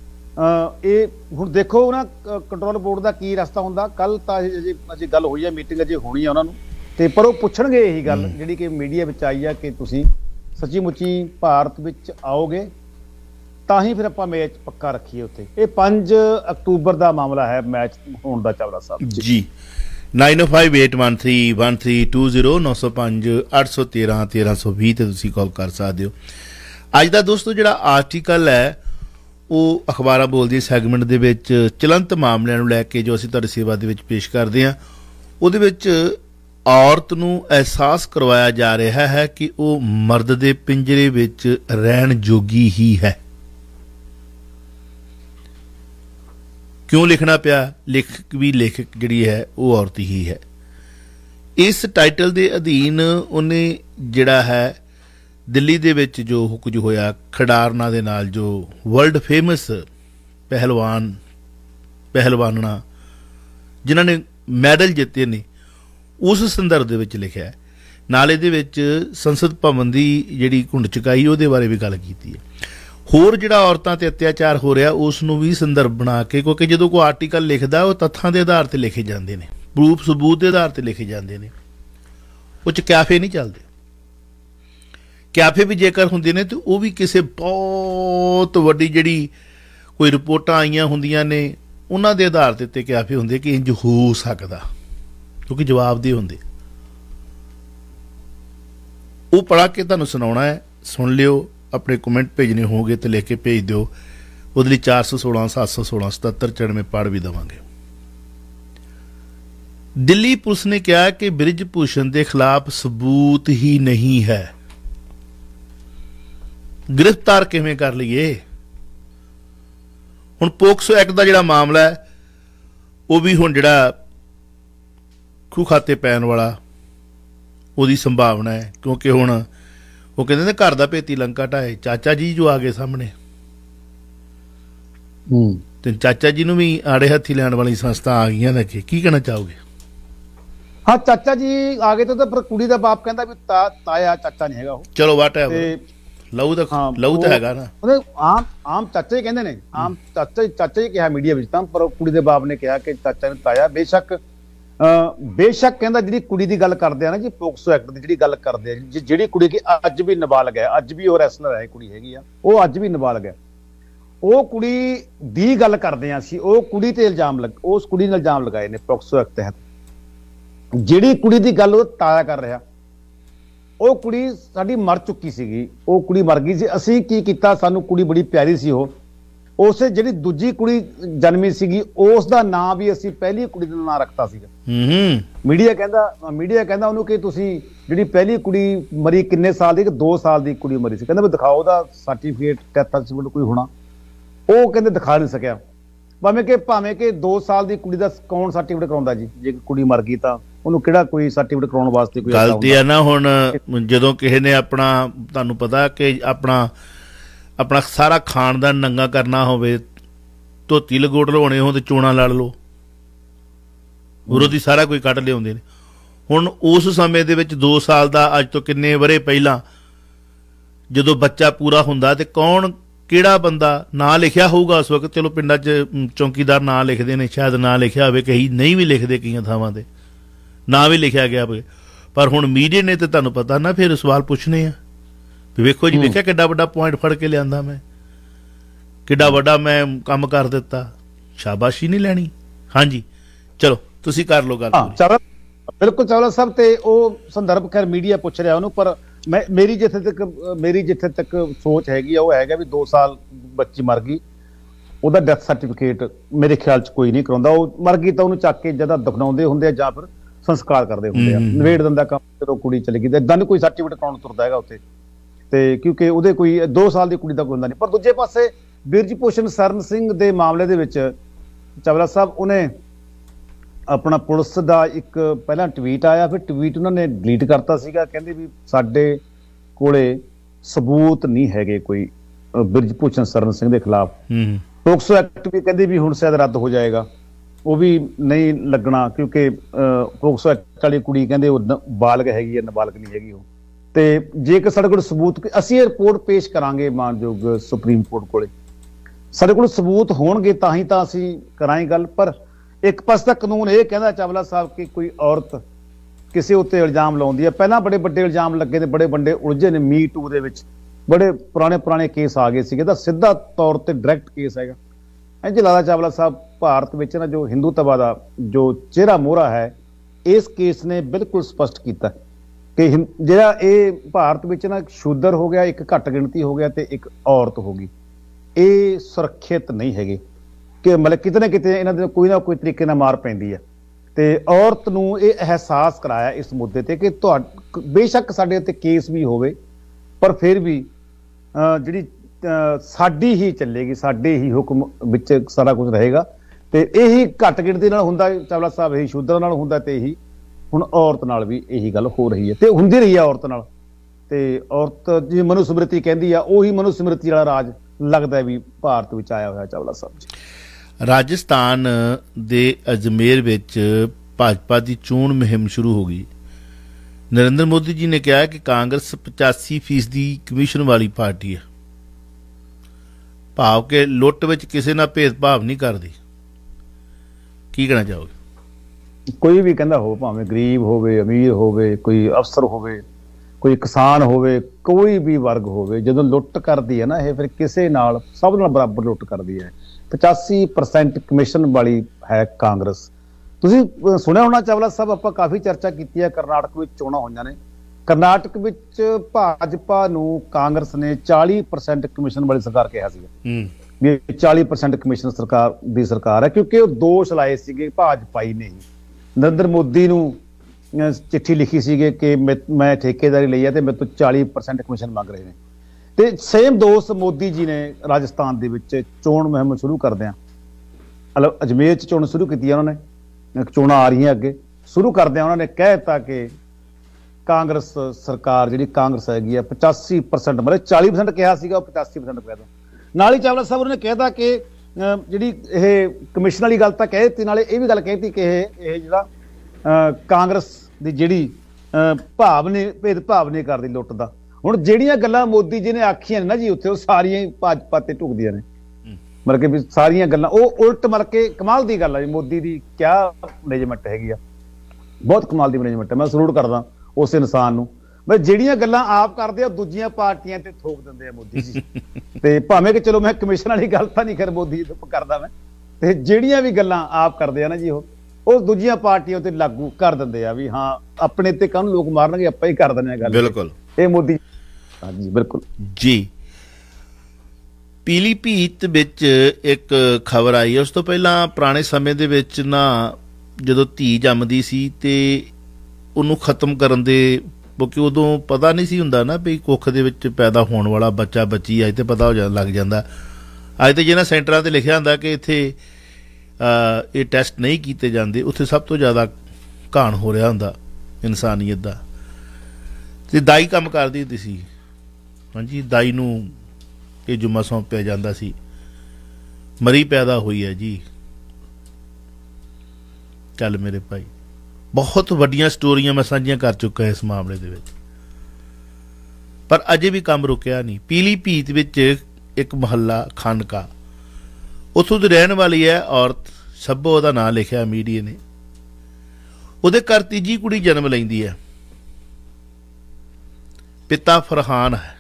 ਇਹ ਹੁਣ ਦੇਖੋ ਨਾ ਕੰਟਰੋਲ ਬੋਰਡ ਦਾ ਕੀ ਰਸਤਾ ਹੁੰਦਾ। ਕੱਲ ਤਾਂ ਅਜੇ ਗੱਲ ਹੋਈ ਹੈ, ਮੀਟਿੰਗ ਅਜੇ ਹੋਣੀ ਆ ਉਹਨਾਂ ਨੂੰ, ਤੇ ਪਰ ਉਹ ਪੁੱਛਣਗੇ ਇਹੀ ਗੱਲ ਜਿਹੜੀ ਕਿ ਮੀਡੀਆ ਵਿੱਚ ਆਈ ਆ ਕਿ ਤੁਸੀਂ ਸੱਚੀ ਮੁੱਚੀ ਭਾਰਤ ਵਿੱਚ ਆਓਗੇ ਤਾਂ ਹੀ ਫਿਰ ਆਪਾਂ ਮੈਚ ਪੱਕਾ ਰੱਖੀਏ ਉੱਥੇ। ਇਹ 5 ਅਕਤੂਬਰ ਦਾ ਮਾਮਲਾ ਹੈ ਮੈਚ ਹੋਣ ਦਾ। ਚਾਵਲਾ ਸਾਹਿਬ ਜੀ 9058131320 905 813 1320 ਤੇ ਤੁਸੀਂ ਕਾਲ ਕਰ ਸਕਦੇ ਹੋ। ਅੱਜ ਦਾ ਦੋਸਤੋ ਜਿਹੜਾ ਆਰਟੀਕਲ ਹੈ ਉਹ ਅਖਬਾਰਾਂ ਬੋਲਦੀ ਸੈਗਮੈਂਟ ਦੇ ਵਿੱਚ ਚਲੰਤ ਮਾਮਲਿਆਂ ਨੂੰ ਲੈ ਕੇ ਜੋ ਅਸੀਂ ਤੁਹਾਡੀ ਸੇਵਾ ਦੇ ਵਿੱਚ ਪੇਸ਼ ਕਰਦੇ ਹਾਂ, ਉਹਦੇ ਵਿੱਚ ਔਰਤ ਨੂੰ ਅਹਿਸਾਸ ਕਰਵਾਇਆ ਜਾ ਰਿਹਾ ਹੈ ਕਿ ਉਹ ਮਰਦ ਦੇ ਪਿੰਜਰੇ ਵਿੱਚ ਰਹਿਣ ਜੋਗੀ ਹੀ ਹੈ। ਕਿਉਂ ਲਿਖਣਾ ਪਿਆ? ਲੇਖਕ ਜਿਹੜੀ ਹੈ ਉਹ ਔਰਤ ਹੀ ਹੈ। ਇਸ ਟਾਈਟਲ ਦੇ ਅਧੀਨ ਉਹਨੇ ਜਿਹੜਾ ਹੈ ਦਿੱਲੀ ਦੇ ਵਿੱਚ ਜੋ ਕੁਝ ਹੋਇਆ ਖਿਡਾਰਨਾਂ ਦੇ ਨਾਲ, ਜੋ ਵਰਲਡ ਫੇਮਸ ਪਹਿਲਵਾਨਾਂ ਜਿਨ੍ਹਾਂ ਨੇ ਮੈਡਲ ਜਿੱਤੇ ਨੇ, ਉਸ ਸੰਦਰਭ ਦੇ ਵਿੱਚ ਲਿਖਿਆ ਹੈ। ਨਾਲ ਇਹਦੇ ਵਿੱਚ ਸੰਸਦ ਭਵਨ ਦੀ ਜਿਹੜੀ ਘੁੰਡ ਚੁਕਾਈ ਉਹਦੇ ਬਾਰੇ ਵੀ ਗੱਲ ਕੀਤੀ ਹੈ। ਹੋਰ ਜਿਹੜਾ ਔਰਤਾਂ ਤੇ ਅਤਿਆਚਾਰ ਹੋ ਰਿਹਾ ਉਸ ਨੂੰ ਵੀ ਸੰਦਰਭ ਬਣਾ ਕੇ, ਕਿਉਂਕਿ ਜਦੋਂ ਕੋਈ ਆਰਟੀਕਲ ਲਿਖਦਾ ਉਹ ਤੱਥਾਂ ਦੇ ਆਧਾਰ ਤੇ ਲਿਖੇ ਜਾਂਦੇ ਨੇ, ਪ੍ਰੂਫ ਸਬੂਤ ਦੇ ਆਧਾਰ ਤੇ ਲਿਖੇ ਜਾਂਦੇ ਨੇ, ਉਹ 'ਚ ਕਿਆਫੇ ਨਹੀਂ ਚੱਲਦੇ। ਕਿਆਫੇ ਵੀ ਜੇਕਰ ਹੁੰਦੇ ਨੇ ਤੇ ਉਹ ਵੀ ਕਿਸੇ ਬਹੁਤ ਵੱਡੀ ਜਿਹੜੀ ਕੋਈ ਰਿਪੋਰਟਾਂ ਆਈਆਂ ਹੁੰਦੀਆਂ ਨੇ ਉਹਨਾਂ ਦੇ ਆਧਾਰ ਦੇ ਉੱਤੇ ਕਿਆਫੇ ਹੁੰਦੇ ਕਿ ਇੰਝ ਹੋ ਸਕਦਾ, ਕਿਉਂਕਿ ਜਵਾਬਦੇਹ ਹੁੰਦੇ। ਉਹ ਪੜ੍ਹ ਕੇ ਤੁਹਾਨੂੰ ਸੁਣਾਉਣਾ ਹੈ, ਸੁਣ ਲਿਓ। ਆਪਣੇ ਕਮੈਂਟ ਭੇਜਣੇ ਹੋਣਗੇ ਤੇ ਲਿਖ ਕੇ ਭੇਜ ਦਿਓ। ਉਹਦੇ ਲਈ 416 716 77 94 ਪੜ੍ਹ ਵੀ ਦੇਵਾਂਗੇ। ਦਿੱਲੀ ਪੁਲਿਸ ਨੇ ਕਿਹਾ ਕਿ ਬ੍ਰਿਜ ਭੂਸ਼ਣ ਦੇ ਖਿਲਾਫ ਸਬੂਤ ਹੀ ਨਹੀਂ ਹੈ, ਗ੍ਰਿਫਤਾਰ ਕਿਵੇਂ ਕਰ ਲਈਏ? ਹੁਣ ਪੋਕਸੋ ਐਕਟ ਦਾ ਜਿਹੜਾ ਮਾਮਲਾ ਹੈ ਉਹ ਵੀ ਹੁਣ ਜਿਹੜਾ ਖੂਹ ਖਾਤੇ ਪੈਣ ਵਾਲਾ ਉਹਦੀ ਸੰਭਾਵਨਾ ਹੈ, ਕਿਉਂਕਿ ਹੁਣ ਉਹ ਕਹਿੰਦੇ ਨੇ ਘਰ ਦਾ ਭੇਤੀ ਲੰਕਾ ਢਾਏ। ਚਾਚਾ ਜੀ ਜੋ ਆ ਗਏ ਸਾਹਮਣੇ, ਤੇ ਚਾਚਾ ਜੀ ਨੂੰ ਵੀ ਆੜੇ ਹੱਥੀ ਲੈਣ ਵਾਲੀ ਸੰਸਥਾ ਆ ਗਈਆਂ ਨੇ। ਕੀ ਕਹਿਣਾ ਚਾਹੋਗੇ? ਹਾਂ, ਚਾਚਾ ਜੀ ਆ ਗਏ ਤਾਂ ਫਿਰ ਕੁੜੀ ਦਾ ਬਾਪ ਕਹਿੰਦਾ ਵੀ ਤਾਇਆ ਚਾਚਾ ਨਹੀਂ ਹੈਗਾ ਉਹ। ਚਲੋ ਵਾਟ ਹੈ, ਲਹੂ ਤਾਂ ਹੈਗਾ ਨਾ। ਉਹਦੇ ਆਮ ਚਾਚਾ ਹੀ ਕਹਿੰਦੇ ਨੇ, ਆਮ ਚਾਚਾ ਹੀ ਕਿਹਾ ਮੀਡੀਆ ਵਿੱਚ ਤਾਂ, ਪਰ ਕੁੜੀ ਦੇ ਬਾਪ ਨੇ ਕਿਹਾ ਕਿ ਚਾਚਾ ਨੇ ਤਾਇਆ। ਬੇਸ਼ੱਕ ਕਹਿੰਦਾ ਜਿਹੜੀ ਕੁੜੀ ਦੀ ਗੱਲ ਕਰਦੇ ਆ ਨਾ ਜੀ, ਪੋਕਸੋ ਐਕਟ ਦੀ ਜਿਹੜੀ ਗੱਲ ਕਰਦੇ ਆ, ਜਿਹੜੀ ਕੁੜੀ ਕਿ ਅੱਜ ਵੀ ਨਾਬਾਲਗ ਹੈ, ਅੱਜ ਵੀ ਉਹ ਰੈਸਲਰ ਹੈ, ਕੁੜੀ ਹੈਗੀ ਆ ਉਹ ਅੱਜ ਵੀ ਨਾਬਾਲਗ ਹੈ, ਉਹ ਕੁੜੀ ਦੀ ਗੱਲ ਕਰਦੇ ਆ ਅਸੀਂ। ਉਹ ਕੁੜੀ ਤੇ ਉਸ ਕੁੜੀ ਨੇ ਇਲਜ਼ਾਮ ਲਗਾਏ ਨੇ ਪੋਕਸੋ ਐਕਟ ਤਹਿਤ। ਜਿਹੜੀ ਕੁੜੀ ਦੀ ਗੱਲ ਉਹ ਤਾਇਆ ਕਰ ਰਿਹਾ, ਉਹ ਕੁੜੀ ਸਾਡੀ ਮਰ ਚੁੱਕੀ ਸੀਗੀ, ਉਹ ਕੁੜੀ ਮਰ ਗਈ ਸੀ। ਅਸੀਂ ਕੀ ਕੀਤਾ, ਸਾਨੂੰ ਕੁੜੀ ਬੜੀ ਪਿਆਰੀ ਸੀ, ਉਸੇ ਜਿਹੜੀ ਦੂਜੀ ਕੁੜੀ ਜਨਮੀ ਸੀਗੀ ਉਸ ਦਾ ਨਾਂ ਵੀ ਅਸੀਂ ਪਹਿਲੀ ਕੁੜੀ ਦਾ ਨਾਂ ਰੱਖਤਾ ਸੀਗਾ। ਮੀਡੀਆ ਕਹਿੰਦਾ ਉਹਨੂੰ ਕਿ ਤੁਸੀਂ ਜਿਹੜੀ ਪਹਿਲੀ ਕੁੜੀ ਮਰੀ ਕਿੰਨੇ ਸਾਲ ਦੀ, 2 ਸਾਲ ਦੀ ਕੁੜੀ ਮਰੀ ਸੀ। ਕਹਿੰਦਾ ਵੀ ਦਿਖਾਓ ਉਹਦਾ ਸਰਟੀਫਿਕੇਟ, ਡੈਥ ਸਰਟੀਫਿਕੇਟ ਕੋਈ ਹੋਣਾ। ਉਹ ਕਹਿੰਦੇ ਦਿਖਾ ਨਹੀਂ ਸਕਿਆ। ਭਾਵੇਂ ਕਿ 2 ਸਾਲ ਦੀ ਕੁੜੀ ਦਾ ਕੌਣ ਸਰਟੀਫਿਕੇਟ ਕਰਾਉਂਦਾ ਜੀ? ਜੇ ਕੁੜੀ ਮਰ ਗਈ ਤਾਂ ਉਹਨੂੰ ਕਿਹੜਾ ਕੋਈ ਸਰਟੀਫਿਕੇਟ ਕਰਾਉਣ ਵਾਸਤੇ ਕੋਈ ਗਲਤੀ ਆ ਨਾ। ਹੁਣ ਜਦੋਂ ਕਿਸੇ ਨੇ ਆਪਣਾ, ਤੁਹਾਨੂੰ ਪਤਾ ਕਿ ਆਪਣਾ ਸਾਰਾ ਖਾਨਦਾਨ ਨੰਗਾ ਕਰਨਾ ਹੋਵੇ, ਧੋਤੀ ਲਗੋਟ ਲਵਾਉਣੇ ਹੋ ਤੇ ਚੋਣਾਂ ਲੜ ਲਓ, ਉਰੋਂ ਦੀ ਸਾਰਾ ਕੋਈ ਕੱਢ ਲਿਆਉਂਦੇ ਨੇ। ਹੁਣ ਉਸ ਸਮੇਂ ਦੇ ਵਿੱਚ 2 ਸਾਲ ਦਾ, ਅੱਜ ਤੋਂ ਕਿੰਨੇ ਵਰ੍ਹੇ ਪਹਿਲਾਂ ਜਦੋਂ ਬੱਚਾ ਪੂਰਾ ਹੁੰਦਾ ਤੇ ਕਿਹੜਾ ਬੰਦਾ ਨਾਂ ਲਿਖਿਆ ਹੋਊਗਾ ਉਸ ਵਕਤ? ਚਲੋ ਪਿੰਡਾਂ 'ਚ ਚੌਂਕੀਦਾਰ ਨਾਂ ਲਿਖਦੇ ਨੇ, ਸ਼ਾਇਦ ਨਾਂ ਲਿਖਿਆ ਹੋਵੇ, ਕਈ ਨਹੀਂ ਵੀ ਲਿਖਦੇ, ਕਈਆਂ ਥਾਵਾਂ ਤੇ ਨਾਂ ਵੀ ਲਿਖਿਆ ਗਿਆ ਹੋਵੇ। ਪਰ ਹੁਣ ਮੀਡੀਆ ਨੇ ਤੇ ਤੁਹਾਨੂੰ ਪਤਾ ਨਾ ਫਿਰ ਸਵਾਲ ਪੁੱਛਣੇ ਆ ਵੀ ਵੇਖੋ ਜੀ, ਵੇਖਿਆ ਕਿੱਡਾ ਵੱਡਾ ਪੁਆਇੰਟ ਫੜ ਕੇ ਲਿਆਂਦਾ ਮੈਂ, ਕਿੱਡਾ ਵੱਡਾ ਮੈਂ ਕੰਮ ਕਰ ਦਿੱਤਾ, ਸ਼ਾਬਾਸ਼ੀ ਨਹੀਂ ਲੈਣੀ। ਹਾਂਜੀ ਚਲੋ ਤੁਸੀਂ ਕਰ ਲਓ ਗੱਲ। ਬਿਲਕੁਲ ਚਾਵਲਾ ਸਾਹਿਬ, ਤੇ ਉਹ ਸੰਦਰਭ ਖੈਰ ਮੀਡੀਆ ਪੁੱਛ ਰਿਹਾ ਉਹਨੂੰ, ਪਰ ਮੇਰੀ ਜਿੱਥੇ ਤੱਕ ਸੋਚ ਹੈਗੀ ਆ ਉਹ ਹੈਗਾ ਵੀ 2 ਸਾਲ ਬੱਚੀ ਮਰ ਗਈ, ਉਹਦਾ ਡੈਥ ਸਰਟੀਫਿਕੇਟ ਮੇਰੇ ਖਿਆਲ 'ਚ ਕੋਈ ਨਹੀਂ ਕਰਾਉਂਦਾ। ਉਹ ਮਰ ਗਈ ਤਾਂ ਉਹਨੂੰ ਚੱਕ ਕੇ ਜਦਾਂ ਦਫਨਾਉਂਦੇ ਹੁੰਦੇ ਆ ਜਾਂ ਫਿਰ ਸੰਸਕਾਰ ਕਰਦੇ ਹੁੰਦੇ ਆ, ਨਵੇੜ ਦਿੰਦਾ ਕੰਮ। ਜਦੋਂ ਕੁੜੀ ਚਲੀ ਗਈ ਤਾਂ ਏਦਾਂ ਕੋਈ ਸਰਟੀਫਿਕੇਟ ਕਰਾਉਣ ਤੁਰਦਾ ਹੈਗਾ ਉੱਥੇ, ਤੇ ਕਿਉਂਕਿ ਉਹਦੇ ਕੋਈ 2 ਸਾਲ ਦੀ ਕੁੜੀ ਦਾ ਕੋਈ ਹੁੰਦਾ ਨਹੀਂ। ਪਰ ਦੂਜੇ ਪਾਸੇ ਬਿਰਜ ਭੂਸ਼ਣ ਸਰਨ ਸਿੰਘ ਦੇ ਮਾਮਲੇ ਦੇ ਵਿੱਚ ਚਾਵਲਾ ਸਾਹਿਬ, ਉਹਨੇ ਆਪਣਾ ਪੁਲਿਸ ਦਾ ਇੱਕ ਪਹਿਲਾਂ ਟਵੀਟ ਆਇਆ, ਫਿਰ ਟਵੀਟ ਉਹਨਾਂ ਨੇ ਡਿਲੀਟ ਕਰਤਾ ਸੀਗਾ। ਕਹਿੰਦੇ ਵੀ ਸਾਡੇ ਕੋਲੇ ਸਬੂਤ ਨਹੀਂ ਹੈਗੇ ਕੋਈ ਬਿਰਜ ਭੂਸ਼ਣ ਸਰਨ ਸਿੰਘ ਦੇ ਖਿਲਾਫ। ਪੋਕਸੋ ਐਕਟ ਵੀ ਕਹਿੰਦੇ ਵੀ ਹੁਣ ਸ਼ਾਇਦ ਰੱਦ ਹੋ ਜਾਏਗਾ, ਉਹ ਵੀ ਨਹੀਂ ਲੱਗਣਾ, ਕਿਉਂਕਿ ਪੋਕਸੋ ਐਕਟ ਵਾਲੀ ਕੁੜੀ ਕਹਿੰਦੇ ਉਹ ਬਾਲਗ ਹੈਗੀ ਹੈ, ਨਾਬਾਲਗ ਨਹੀਂ ਹੈਗੀ ਉਹ। ਤੇ ਜੇਕਰ ਸਾਡੇ ਕੋਲ ਸਬੂਤ, ਅਸੀਂ ਇਹ ਰਿਪੋਰਟ ਪੇਸ਼ ਕਰਾਂਗੇ ਮਾਨਯੋਗ ਸੁਪਰੀਮ ਕੋਰਟ ਕੋਲੇ, ਸਾਡੇ ਕੋਲ ਸਬੂਤ ਹੋਣਗੇ ਤਾਂ ਹੀ ਤਾਂ ਅਸੀਂ ਕਰਾਂਗੇ ਗੱਲ। ਪਰ ਇੱਕ ਪਾਸੇ ਤਾਂ ਕਾਨੂੰਨ ਇਹ ਕਹਿੰਦਾ ਚਾਵਲਾ ਸਾਹਿਬ ਕਿ ਕੋਈ ਔਰਤ ਕਿਸੇ ਉੱਤੇ ਇਲਜ਼ਾਮ ਲਾਉਂਦੀ ਹੈ, ਪਹਿਲਾਂ ਬੜੇ ਵੱਡੇ ਇਲਜ਼ਾਮ ਲੱਗੇ ਤੇ ਬੜੇ ਵੱਡੇ ਉਲਝੇ ਨੇ, ਮੀ ਟੂ ਦੇ ਵਿੱਚ ਬੜੇ ਪੁਰਾਣੇ ਕੇਸ ਆ ਗਏ ਸੀਗੇ, ਤਾਂ ਸਿੱਧਾ ਤੌਰ ਤੇ ਡਾਇਰੈਕਟ ਕੇਸ ਹੈਗਾ। ਇੰਝ ਲੱਗਦਾ ਚਾਵਲਾ ਸਾਹਿਬ ਭਾਰਤ ਵਿੱਚ ਨਾ ਜੋ ਹਿੰਦੂਤਵਾ ਦਾ ਜੋ ਚਿਹਰਾ ਮੋਹਰਾ ਹੈ, ਇਸ ਕੇਸ ਨੇ ਬਿਲਕੁਲ ਸਪਸ਼ਟ ਕੀਤਾ ਕਿ ਜਿਹੜਾ ਇਹ ਭਾਰਤ ਵਿੱਚ ਨਾ ਸ਼ੂਦਰ ਹੋ ਗਿਆ, ਇੱਕ ਘੱਟ ਗਿਣਤੀ ਹੋ ਗਿਆ ਤੇ ਇੱਕ ਔਰਤ ਹੋ ਗਈ, ਇਹ ਸੁਰੱਖਿਅਤ ਨਹੀਂ ਹੈਗੇ, ਕਿ ਮਤਲਬ ਕਿਤੇ ਨਾ ਕਿਤੇ ਇਹਨਾਂ ਦੇ ਕੋਈ ਨਾ ਕੋਈ ਤਰੀਕੇ ਨਾਲ ਮਾਰ ਪੈਂਦੀ ਹੈ। ਤੇ ਔਰਤ ਨੂੰ ਇਹ ਅਹਿਸਾਸ ਕਰਾਇਆ ਇਸ ਮੁੱਦੇ ਤੇ ਕਿ ਬੇਸ਼ੱਕ ਸਾਡੇ ਉੱਤੇ ਕੇਸ ਵੀ ਹੋਵੇ, ਪਰ ਫਿਰ ਵੀ ਜਿਹੜੀ ਸਾਡੀ ਹੀ ਚੱਲੇਗੀ, ਸਾਡੇ ਹੀ ਹੁਕਮ ਵਿੱਚ ਸਾਰਾ ਕੁਝ ਰਹੇਗਾ। ਤੇ ਇਹੀ ਘੱਟ ਗਿਣਤੀ ਨਾਲ ਹੁੰਦਾ ਚਾਵਲਾ ਸਾਹਿਬ, ਇਹੀ ਸ਼ੂਦਰਾਂ ਨਾਲ ਹੁੰਦਾ, ਤੇ ਇਹੀ ਹੁਣ ਔਰਤ ਨਾਲ ਵੀ ਇਹੀ ਗੱਲ ਹੋ ਰਹੀ ਹੈ ਤੇ ਹੁੰਦੀ ਰਹੀ ਹੈ ਔਰਤ ਨਾਲ। ਤੇ ਔਰਤ ਜਿਵੇਂ ਮਨੂ ਸਮ੍ਰਿਤੀ ਕਹਿੰਦੀ ਆ, ਉਹੀ ਮਨੂ ਸਮ੍ਰਿਤੀ ਵਾਲਾ ਰਾਜ ਲੱਗਦਾ ਵੀ ਭਾਰਤ ਵਿੱਚ ਆਇਆ ਹੋਇਆ ਚਾਵਲਾ ਸਾਹਿਬ ਜੀ। ਰਾਜਸਥਾਨ ਦੇ ਅਜਮੇਰ ਵਿੱਚ ਭਾਜਪਾ ਦੀ ਚੋਣ ਮੁਹਿੰਮ ਸ਼ੁਰੂ ਹੋ ਗਈ। ਨਰਿੰਦਰ ਮੋਦੀ ਜੀ ਨੇ ਕਿਹਾ ਕਿ ਕਾਂਗਰਸ 85% ਦੀ ਕਮਿਸ਼ਨ ਵਾਲੀ ਪਾਰਟੀ ਹੈ, ਭਾਵ ਕਿ ਲੁੱਟ ਵਿੱਚ ਕਿਸੇ ਨਾਲ ਭੇਦਭਾਵ ਨਹੀਂ ਕਰਦੀ। ਕੀ ਕਹਿਣਾ ਚਾਹੋਗੇ? ਕੋਈ ਵੀ ਕਹਿੰਦਾ ਹੋ, ਭਾਵੇਂ ਗਰੀਬ ਹੋਵੇ, ਅਮੀਰ ਹੋਵੇ, ਕੋਈ ਅਫਸਰ ਹੋਵੇ, ਕੋਈ ਕਿਸਾਨ ਹੋਵੇ, ਕੋਈ ਵੀ ਵਰਗ ਹੋਵੇ, ਜਦੋਂ ਲੁੱਟ ਕਰਦੀ ਹੈ ਨਾ ਇਹ, ਫਿਰ ਕਿਸੇ ਨਾਲ ਸਭ ਨਾਲ ਬਰਾਬਰ ਲੁੱਟ ਕਰਦੀ ਹੈ। 85% ਕਮਿਸ਼ਨ ਵਾਲੀ ਹੈ ਕਾਂਗਰਸ। ਤੁਸੀਂ ਸੁਣਿਆ ਹੋਣਾ ਚਾਵਲਾ ਸਾਹਿਬ, ਆਪਾਂ ਕਾਫੀ ਚਰਚਾ ਕੀਤੀ ਹੈ, ਕਰਨਾਟਕ ਵਿੱਚ ਚੋਣਾਂ ਹੋਈਆਂ ਨੇ, ਕਰਨਾਟਕ ਵਿੱਚ ਭਾਜਪਾ ਨੂੰ ਕਾਂਗਰਸ ਨੇ 40% ਕਮਿਸ਼ਨ ਵਾਲੀ ਸਰਕਾਰ ਕਿਹਾ ਸੀਗਾ ਵੀ 40% ਕਮਿਸ਼ਨ ਦੀ ਸਰਕਾਰ ਹੈ, ਕਿਉਂਕਿ ਉਹ ਦੋਸ਼ ਲਾਏ ਸੀਗੇ ਭਾਜਪਾ ਹੀ ਨੇ ਨਰਿੰਦਰ ਮੋਦੀ ਨੂੰ ਚਿੱਠੀ ਲਿਖੀ ਸੀਗੇ ਕਿ ਮੈਂ ਠੇਕੇਦਾਰੀ ਲਈ ਹੈ ਤੇ ਮੇਰੇ ਤੋਂ 40% ਕਮਿਸ਼ਨ ਮੰਗ ਰਹੇ ਨੇ। ਤੇ ਸੇਮ ਦੋਸਤ ਮੋਦੀ ਜੀ ਨੇ ਰਾਜਸਥਾਨ ਦੇ ਵਿੱਚ ਚੋਣ ਮੁਹਿੰਮ ਸ਼ੁਰੂ ਕਰਦਿਆਂ, ਮਤਲਬ ਅਜਮੇਰ 'ਚ ਚੋਣ ਸ਼ੁਰੂ ਕੀਤੀ ਉਹਨਾਂ ਨੇ, ਚੋਣਾਂ ਆ ਰਹੀਆਂ ਅੱਗੇ, ਸ਼ੁਰੂ ਕਰਦਿਆਂ ਉਹਨਾਂ ਨੇ ਕਹਿ ਦਿੱਤਾ ਕਿ ਕਾਂਗਰਸ ਸਰਕਾਰ ਜਿਹੜੀ ਕਾਂਗਰਸ ਹੈਗੀ ਆ 85%, ਮਤਲਬ 40% ਕਿਹਾ ਸੀਗਾ, ਉਹ 85% ਕਹਿ ਦੋ। ਨਾਲ ਹੀ ਚਾਵਲਾ ਸਾਹਿਬ ਉਹਨੇ ਕਹਿਤਾ ਕਿ ਜਿਹੜੀ ਇਹ ਕਮਿਸ਼ਨ ਵਾਲੀ ਗੱਲ ਤਾਂ ਕਹਿ ਦਿੱਤੀ, ਨਾਲੇ ਇਹ ਵੀ ਗੱਲ ਕਹਿਤੀ ਕਿ ਇਹ ਜਿਹੜਾ ਕਾਂਗਰਸ ਦੀ ਜਿਹੜੀ ਭੇਦਭਾਵ ਨਹੀਂ ਕਰਦੀ ਲੁੱਟ ਦਾ, ਹੁਣ ਜਿਹੜੀਆਂ ਗੱਲਾਂ ਮੋਦੀ ਜੀ ਨੇ ਆਖੀਆਂ ਨੇ ਨਾ ਜੀ ਉੱਥੇ, ਉਹ ਸਾਰੀਆਂ ਹੀ ਭਾਜਪਾ ਤੇ ਢੁਕਦੀਆਂ ਨੇ। ਮਤਲਬ ਕਿ ਵੀ ਸਾਰੀਆਂ ਗੱਲਾਂ ਉਹ ਉਲਟ, ਮਤਲਬ ਕਿ ਕਮਾਲ ਦੀ ਗੱਲ ਆ ਜੀ। ਮੋਦੀ ਦੀ ਕਿਆ ਮੈਨੇਜਮੈਂਟ ਹੈਗੀ ਆ, ਬਹੁਤ ਕਮਾਲ ਦੀ ਮੈਨੇਜਮੈਂਟ ਹੈ। ਮੈਂ ਸਲੂਟ ਕਰਦਾ ਉਸ ਇਨਸਾਨ ਨੂੰ। ਬਸ ਜਿਹੜੀਆਂ ਗੱਲਾਂ ਆਪ ਕਰਦੇ ਆ ਦੂਜੀਆਂ ਪਾਰਟੀਆਂ ਤੇ ਥੋਪ ਦਿੰਦੇ ਆ ਮੋਦੀ ਜੀ। ਤੇ ਭਾਵੇਂ ਕਿ ਚਲੋ ਮੈਂ ਕਮਿਸ਼ਨ ਵਾਲੀ ਗੱਲ ਤਾਂ ਨਹੀਂ ਕਰ ਮੋਦੀ ਜੀ ਤੋਂ ਕਰਦਾ ਮੈਂ, ਤੇ ਜਿਹੜੀਆਂ ਵੀ ਗੱਲਾਂ ਆਪ ਕਰਦੇ ਆ ਨਾ ਜੀ ਉਹ ਦੂਜੀਆਂ ਪਾਰਟੀਆਂ ਤੇ ਲਾਗੂ ਕਰ ਦਿੰਦੇ ਆ ਵੀ ਹਾਂ ਆਪਣੇ ਤੇ ਕਾਹਨੂੰ ਲੋਕ ਮਾਰਨਗੇ, ਆਪਾਂ ਹੀ ਕਰ ਦਿੰਦੇ ਆ ਗੱਲ। ਬਿਲਕੁਲ ਇਹ ਮੋਦੀ, ਹਾਂਜੀ ਬਿਲਕੁਲ ਜੀ। ਪੀਲੀਭੀਤ ਵਿੱਚ ਇੱਕ ਖਬਰ ਆਈ ਹੈ। ਉਸ ਤੋਂ ਪਹਿਲਾਂ ਪੁਰਾਣੇ ਸਮੇਂ ਦੇ ਵਿੱਚ ਨਾ ਜਦੋਂ ਧੀ ਜੰਮਦੀ ਸੀ ਤੇ ਉਹਨੂੰ ਖਤਮ ਕਰਨ ਦੇ, ਕਿਉਂਕਿ ਉਦੋਂ ਪਤਾ ਨਹੀਂ ਸੀ ਹੁੰਦਾ ਨਾ ਵੀ ਕੁੱਖ ਦੇ ਵਿੱਚ ਪੈਦਾ ਹੋਣ ਵਾਲਾ ਬੱਚਾ ਬੱਚੀ, ਅੱਜ ਤੇ ਪਤਾ ਲੱਗ ਜਾਂਦਾ। ਅੱਜ ਤੇ ਜਿਹਨਾਂ ਸੈਂਟਰਾਂ ਤੇ ਲਿਖਿਆ ਹੁੰਦਾ ਕਿ ਇੱਥੇ ਇਹ ਟੈਸਟ ਨਹੀਂ ਕੀਤੇ ਜਾਂਦੇ, ਉੱਥੇ ਸਭ ਤੋਂ ਜ਼ਿਆਦਾ ਘਾਣ ਹੋ ਰਿਹਾ ਹੁੰਦਾ ਇਨਸਾਨੀਅਤ ਦਾ। ਤੇ ਦਾਈ ਕੰਮ ਕਰਦੀ ਹੁੰਦੀ ਸੀ, ਹਾਂਜੀ, ਦਾਈ ਨੂੰ ਇਹ ਜੁਮਾ ਸੌਂਪਿਆ ਜਾਂਦਾ ਸੀ। ਮਰੀ ਪੈਦਾ ਹੋਈ ਹੈ ਜੀ। ਚੱਲ ਮੇਰੇ ਭਾਈ, ਬਹੁਤ ਵੱਡੀਆਂ ਸਟੋਰੀਆਂ ਮੈਂ ਸਾਂਝੀਆਂ ਕਰ ਚੁੱਕਾ ਇਸ ਮਾਮਲੇ ਦੇ ਵਿੱਚ, ਪਰ ਅਜੇ ਵੀ ਕੰਮ ਰੁਕਿਆ ਨਹੀਂ। ਪੀਲੀਭੀਤ ਵਿੱਚ ਇੱਕ ਮੁਹੱਲਾ ਖਾਨਕਾ, ਉੱਥੋਂ ਦੀ ਰਹਿਣ ਵਾਲੀ ਹੈ ਔਰਤ, ਸੱਭੋ ਉਹਦਾ ਨਾਂ ਲਿਖਿਆ ਮੀਡੀਆ ਨੇ। ਉਹਦੇ ਘਰ ਤੀਜੀ ਕੁੜੀ ਜਨਮ ਲੈਂਦੀ ਹੈ। ਪਿਤਾ ਫਰਹਾਨ ਹੈ।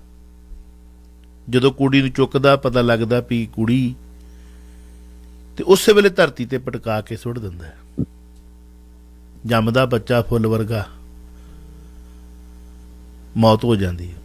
ਜਦੋਂ ਕੁੜੀ ਨੂੰ ਚੁੱਕਦਾ, ਪਤਾ ਲੱਗਦਾ ਵੀ ਕੁੜੀ, ਤੇ ਉਸੇ ਵੇਲੇ ਧਰਤੀ ਤੇ ਪਟਕਾ ਕੇ ਸੁੱਟ ਦਿੰਦਾ ਹੈ। ਜੰਮਦਾ ਬੱਚਾ ਫੁੱਲ ਵਰਗਾ, ਮੌਤ ਹੋ ਜਾਂਦੀ ਹੈ।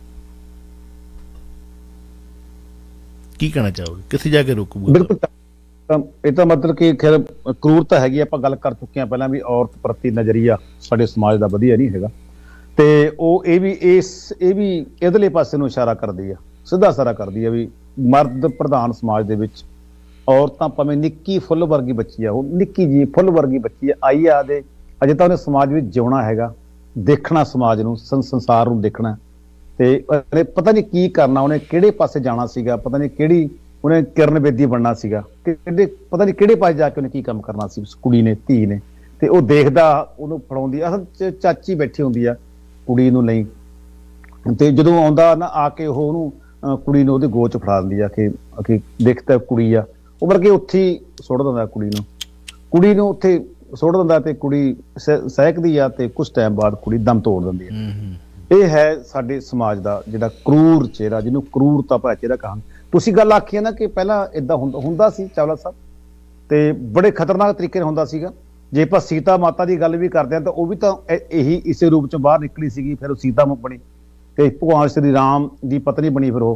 ਕੀ ਕਹਿਣਾ ਚਾਹੋਗੇ, ਕਿੱਥੇ ਜਾ ਕੇ ਰੁਕੂਗਾ? ਬਿਲਕੁਲ, ਇਹ ਤਾਂ ਮਤਲਬ ਕਿ ਖੈਰ ਕਰੂਰਤਾ ਹੈਗੀ। ਆਪਾਂ ਗੱਲ ਕਰ ਚੁੱਕੇ ਹਾਂ ਪਹਿਲਾਂ ਵੀ ਔਰਤ ਪ੍ਰਤੀ ਨਜ਼ਰੀਆ ਸਾਡੇ ਸਮਾਜ ਦਾ ਵਧੀਆ ਨਹੀਂ ਹੈਗਾ, ਤੇ ਉਹ ਇਹ ਵੀ ਇਧਰਲੇ ਪਾਸੇ ਨੂੰ ਇਸ਼ਾਰਾ ਕਰਦੀ ਆ, ਸਿੱਧਾ ਇਸ਼ਾਰਾ ਕਰਦੀ ਆ ਵੀ ਮਰਦ ਪ੍ਰਧਾਨ ਸਮਾਜ ਦੇ ਵਿੱਚ ਔਰਤਾਂ ਭਾਵੇਂ ਨਿੱਕੀ ਫੁੱਲ ਵਰਗੀ ਬੱਚੀ ਆ, ਉਹ ਨਿੱਕੀ ਜੀ ਫੁੱਲ ਵਰਗੀ ਬੱਚੀ ਆ, ਆਈ ਆ ਦੇ ਅਜੇ ਤਾਂ ਉਹਨੇ ਸਮਾਜ ਵਿੱਚ ਜਿਉਣਾ ਹੈਗਾ, ਦੇਖਣਾ ਸਮਾਜ ਨੂੰ, ਸੰਸਾਰ ਨੂੰ ਦੇਖਣਾ, ਤੇ ਪਤਾ ਨਹੀਂ ਕੀ ਕਰਨਾ, ਉਹਨੇ ਕਿਹੜੇ ਪਾਸੇ ਜਾਣਾ ਸੀਗਾ, ਪਤਾ ਨਹੀਂ ਕਿਹੜੀ ਉਹਨੇ ਕਿਰਨ ਬੇਦੀ ਬਣਨਾ ਸੀਗਾ, ਪਤਾ ਨਹੀਂ ਕਿਹੜੇ ਪਾਸੇ ਜਾ ਕੇ ਉਹਨੇ ਕੀ ਕੰਮ ਕਰਨਾ ਸੀ ਉਸ ਕੁੜੀ ਨੇ, ਧੀ ਨੇ। ਤੇ ਉਹ ਦੇਖਦਾ, ਉਹਨੂੰ ਫੜਾਉਂਦੀ, ਅਸਲ 'ਚ ਚਾਚੀ ਬੈਠੀ ਹੁੰਦੀ ਆ ਕੁੜੀ ਨੂੰ ਲਈ, ਤੇ ਜਦੋਂ ਆਉਂਦਾ ਨਾ ਆ ਕੇ ਉਹ ਉਹਨੂੰ ਕੁੜੀ ਨੂੰ ਉਹਦੇ ਗੋਚ ਫੜਾ ਦਿੰਦੀ ਆ ਕਿ ਦੇਖ ਤਾਂ ਕੁੜੀ ਆ, ਉਹ ਵਰਗੇ ਉੱਥੇ ਹੀ ਸੁੱਟ ਦਿੰਦਾ ਕੁੜੀ ਨੂੰ ਉੱਥੇ ਸੁੱਟ ਦਿੰਦਾ, ਤੇ ਕੁੜੀ ਸਹਿਕਦੀ ਆ, ਤੇ ਕੁਛ ਟਾਈਮ ਬਾਅਦ ਕੁੜੀ ਦਮ ਤੋੜ ਦਿੰਦੀ ਆ। ਇਹ ਹੈ ਸਾਡੇ ਸਮਾਜ ਦਾ ਜਿਹੜਾ ਕਰੂਰ ਚਿਹਰਾ, ਜਿਹਨੂੰ ਕਰੂਰਤਾ ਭਰਿਆ ਚਿਹਰਾ ਕਹਾਂਗੇ। ਤੁਸੀਂ ਗੱਲ ਆਖੀ ਹੈ ਨਾ ਕਿ ਪਹਿਲਾਂ ਏਦਾਂ ਹੁੰਦਾ ਸੀ ਚਾਵਲਾ ਸਾਹਿਬ, ਤੇ ਬੜੇ ਖਤਰਨਾਕ ਤਰੀਕੇ ਨਾਲ ਹੁੰਦਾ ਸੀਗਾ। ਜੇ ਆਪਾਂ ਸੀਤਾ ਮਾਤਾ ਦੀ ਗੱਲ ਵੀ ਕਰਦੇ ਹਾਂ ਤਾਂ ਉਹ ਵੀ ਤਾਂ ਇਹੀ ਇਸੇ ਰੂਪ ਚ ਬਾਹਰ ਨਿਕਲੀ ਸੀਗੀ, ਫਿਰ ਉਹ ਸੀਤਾ ਬਣੀ, ਤੇ ਭਗਵਾਨ ਸ਼੍ਰੀ ਰਾਮ ਦੀ ਪਤਨੀ ਬਣੀ, ਫਿਰ